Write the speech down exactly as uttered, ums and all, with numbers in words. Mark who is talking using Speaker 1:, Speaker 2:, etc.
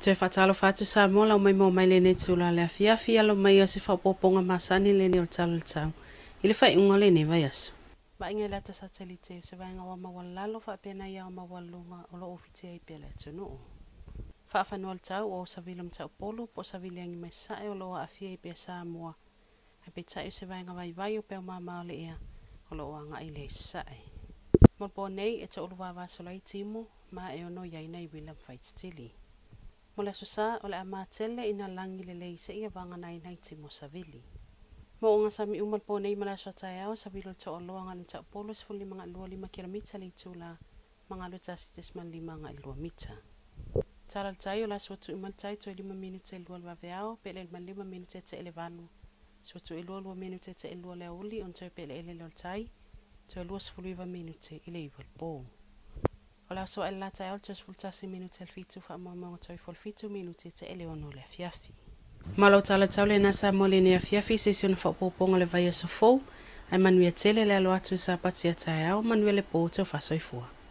Speaker 1: Te whatalo whatu sa mola o mai mo mai le ne tula le afia fia lo mai asi whapoponga masani le ne o talo le tau. Ile whai unga le ne vai asu. Ba inga lata sa tali te se vai nga wa mawalalo wha pena ia o mawalunga o lo ofiti ai pele tunu o. Wha whanua le tau o savilam tau polo po savili angi mai sae o lo afia i pia sa mua. Ai pe tai se vai nga vai vai o peo mama le ia o lo anga i le sae. Molpo nei e ta uluwa wa solai timo ma e ono iai nei William Fights Tilly. Mola susa o le amatele ina langi le lei se ia vanga nai nai timo savili. Mo unga sami umal po nei mala sotai au savilo to oloa ngani ta polo sfuli mga lua lima kilomita le tula mga luta sites man lima nga lua mita. Taral tai o la sotu umal tai to lima minute lua lua veao pele man lima minute te elevalu. Sotu lua lua minute te lua le uli on to pele ele lol tai to lua sfuli va minute ile ival po. Ola so el lata el tos fultasi minute el fitu fa mama toi fol fitu minute te ele ono le fiafi. Malo tala taule nasa mole ne fiafi session fa poponga le vai so fo ai manuia tele le alo atu sa patia tai au manuele po te fa soifua.